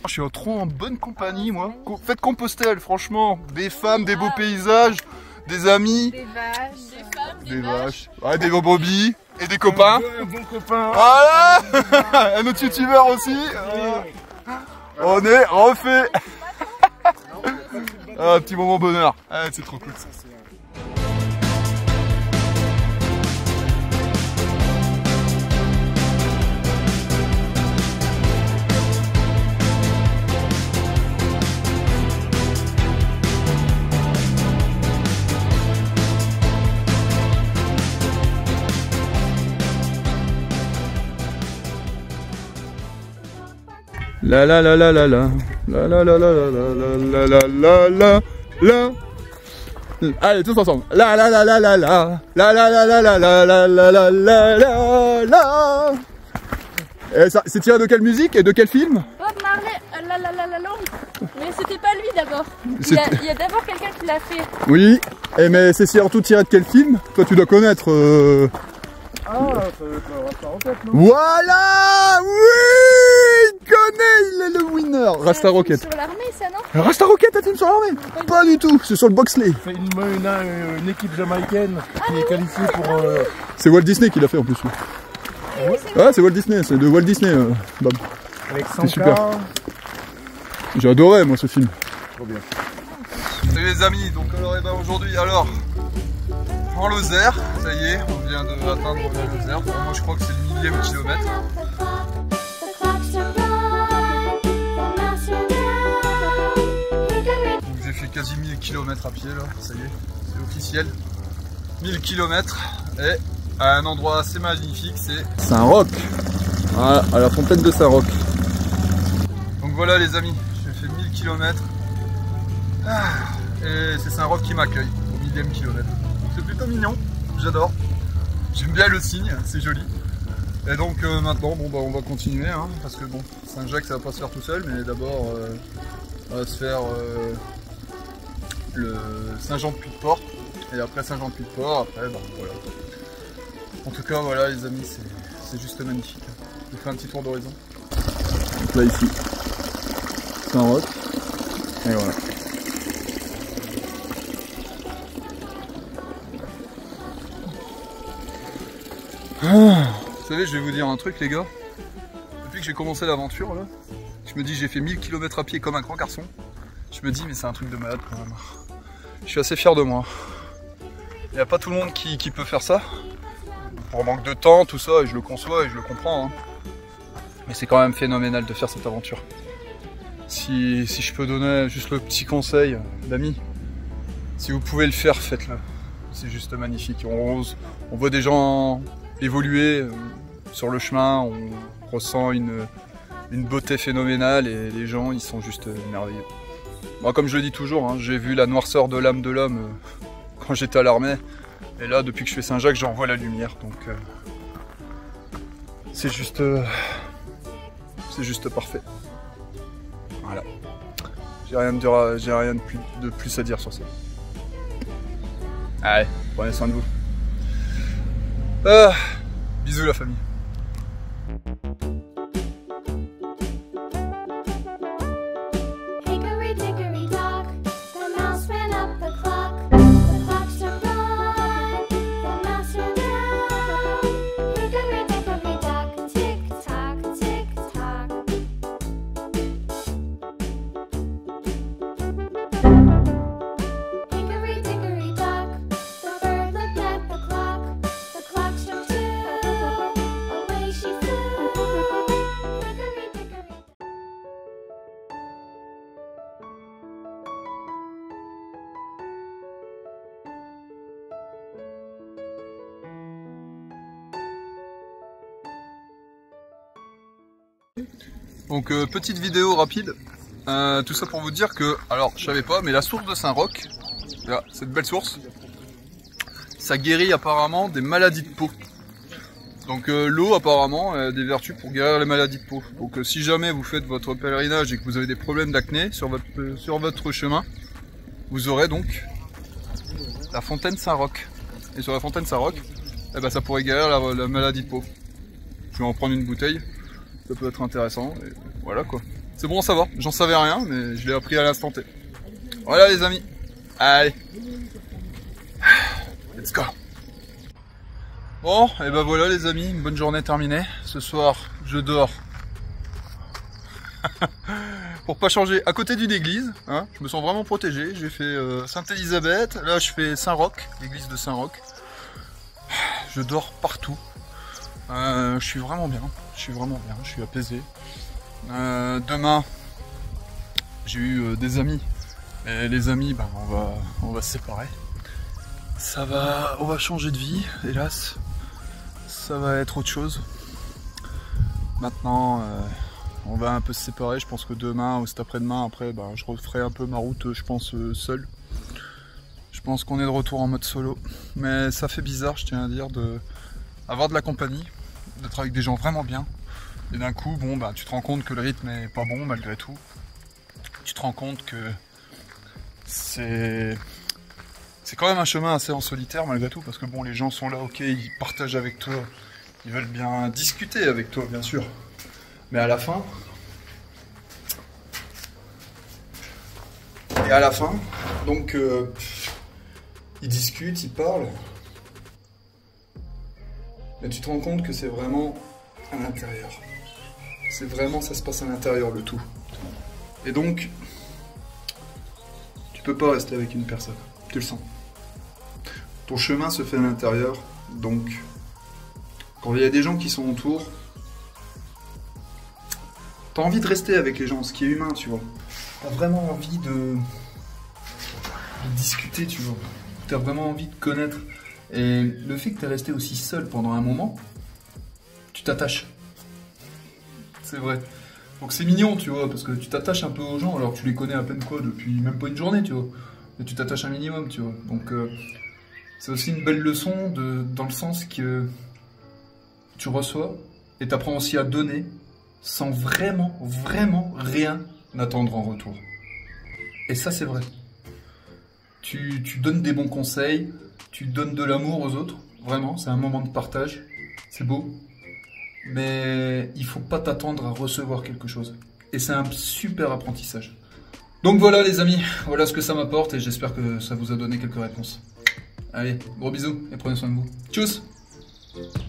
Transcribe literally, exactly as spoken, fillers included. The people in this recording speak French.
Je suis trop en bonne compagnie, moi. Faites Compostelle, franchement. Des femmes, des beaux paysages, des amis. Des vaches, des femmes, des, des vaches. vaches. Ouais, des beaux brebis. Et des copains. Un bon copain. Voilà. Un autre youtubeur aussi. On est refait. Ah, petit moment bonheur. Ah, c'est trop cool. La la la la la la la la la la la la la la la la. Allez, tous ensemble. La la la la la la la la la la la la la la la la la la. Et ça, c'est tiré de quelle musique et de quel film? Bob Marley, la la la la la. Mais c'était pas lui d'abord. Il y a, il y a d'abord quelqu'un qui l'a fait. Oui, et mais c'est surtout tiré de quel film? Toi, tu dois connaître. Euh... Ah, ça va être Rasta Rocket, non? Voilà. Oui, il connaît, il est le winner. Rasta Rocket. Sur l'armée, ça non? Rasta Rocket, un film sur l'armée? Pas du tout, c'est sur le bobsleigh. C'est une, une, une équipe jamaïcaine qui est qualifiée pour. Euh... C'est Walt Disney qui l'a fait en plus. Oui, ouais, c'est Walt Disney, c'est de Walt Disney, euh, Bob. Avec c'est super. J'ai adoré moi ce film. Trop bien. Salut les amis, donc alors et ben aujourd'hui alors en Lozère, ça y est, on vient de atteindre la Lozère. Bon, moi je crois que c'est le millième kilomètre. Donc j'ai fait quasi mille kilomètres à pied là, ça y est, c'est officiel. mille kilomètres et à un endroit assez magnifique, c'est Saint-Roch, voilà, à la fontaine de Saint-Roch. Donc voilà les amis, j'ai fait mille kilomètres ah, et c'est Saint-Roch qui m'accueille au millième kilomètre. C'est plutôt mignon, j'adore, j'aime bien le signe, c'est joli. Et donc euh, maintenant bon, bah, on va continuer hein, parce que bon, Saint-Jacques ça va pas se faire tout seul, mais d'abord euh, on va se faire euh, le Saint-Jean-de-Puy-de-Port et après Saint-Jean-de-Puy-de-Port, après bah, voilà. En tout cas, voilà les amis, c'est juste magnifique. Je fais un petit tour d'horizon. Donc là ici, Saint-Roch. Et voilà. Ah, vous savez, je vais vous dire un truc les gars. Depuis que j'ai commencé l'aventure là, je me dis j'ai fait mille kilomètres à pied comme un grand garçon. Je me dis mais c'est un truc de malade quand même. Je suis assez fier de moi. Il n'y a pas tout le monde qui, qui peut faire ça. Pour manque de temps, tout ça, et je le conçois et je le comprends. Hein. Mais c'est quand même phénoménal de faire cette aventure. Si, si je peux donner juste le petit conseil d'amis, si vous pouvez le faire, faites-le. C'est juste magnifique. On, on voit des gens évoluer sur le chemin, on ressent une, une beauté phénoménale et les gens, ils sont juste merveilleux. Moi, comme je le dis toujours, hein, j'ai vu la noirceur de l'âme de l'homme quand j'étais à l'armée. Et là, depuis que je fais Saint-Jacques, j'en vois la lumière, donc euh, c'est juste, euh, c'est juste parfait. Voilà. J'ai rien de dire, j'ai rien de plus, de plus à dire sur ça. Allez, prenez soin de vous. Ah, bisous la famille. Donc euh, petite vidéo rapide, euh, tout ça pour vous dire que, alors je savais pas, mais la source de Saint-Roch, là, cette belle source, ça guérit apparemment des maladies de peau. Donc euh, l'eau apparemment a des vertus pour guérir les maladies de peau. Donc euh, si jamais vous faites votre pèlerinage et que vous avez des problèmes d'acné sur votre, euh, sur votre chemin, vous aurez donc la fontaine Saint-Roch. Et sur la fontaine Saint-Roch, eh ben, ça pourrait guérir la, la maladie de peau. Je vais en prendre une bouteille. Ça peut être intéressant, et voilà quoi. C'est bon à savoir, j'en savais rien, mais je l'ai appris à l'instant T. Voilà les amis, allez, let's go. Bon, et ben voilà les amis, une bonne journée terminée. Ce soir, je dors. Pour pas changer, à côté d'une église, hein, je me sens vraiment protégé. J'ai fait euh, Sainte-Élisabeth, là je fais Saint-Roch, l'église de Saint-Roch. Je dors partout. Euh, je suis vraiment bien, je suis vraiment bien, je suis apaisé. Euh, demain, j'ai eu euh, des amis. Et les amis, ben, on va, on va se séparer. Ça va, on va changer de vie, hélas. Ça va être autre chose. Maintenant, euh, on va un peu se séparer. Je pense que demain ou cet après-demain, après, ben, je referai un peu ma route, je pense, euh, seul. Je pense qu'on est de retour en mode solo. Mais ça fait bizarre, je tiens à dire, de avoir de la compagnie, d'être avec des gens vraiment bien. Et d'un coup, bon, bah, tu te rends compte que le rythme est pas bon malgré tout. Tu te rends compte que c'est c'est quand même un chemin assez en solitaire malgré tout, parce que bon, les gens sont là, ok, ils partagent avec toi, ils veulent bien discuter avec toi, bien sûr. Mais à la fin, et à la fin, donc euh, ils discutent, ils parlent, mais tu te rends compte que c'est vraiment à l'intérieur. C'est vraiment, ça se passe à l'intérieur le tout. Et donc, tu peux pas rester avec une personne, tu le sens. Ton chemin se fait à l'intérieur, donc quand il y a des gens qui sont autour, t'as envie de rester avec les gens, ce qui est humain, tu vois. T'as vraiment envie de... de discuter, tu vois. T'as vraiment envie de connaître. Et le fait que t'es resté aussi seul pendant un moment, tu t'attaches. C'est vrai. Donc c'est mignon, tu vois, parce que tu t'attaches un peu aux gens, alors que tu les connais à peine quoi, depuis même pas une journée, tu vois. Mais tu t'attaches un minimum, tu vois. Donc euh, c'est aussi une belle leçon de, dans le sens que tu reçois et t'apprends aussi à donner sans vraiment, vraiment rien attendre en retour. Et ça c'est vrai. Tu, tu donnes des bons conseils, tu donnes de l'amour aux autres, vraiment, c'est un moment de partage, c'est beau. Mais il faut pas t'attendre à recevoir quelque chose. Et c'est un super apprentissage. Donc voilà les amis, voilà ce que ça m'apporte et j'espère que ça vous a donné quelques réponses. Allez, gros bisous et prenez soin de vous. Tchuss!